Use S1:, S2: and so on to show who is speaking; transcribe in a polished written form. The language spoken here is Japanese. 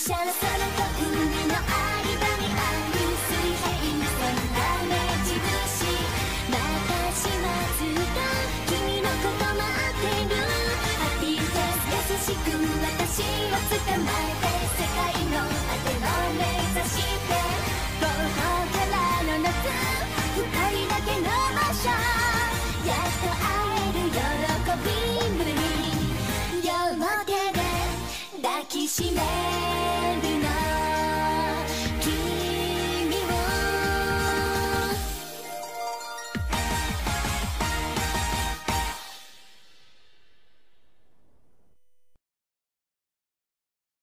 S1: 車の空と海の間にある水平にそんな目印またしますが君のこと待ってるハッピーフェイス優しく私を捕まえて世界の果てを目指してここからの夏二人だけの場所やっと会える喜び胸に両手で抱きしめ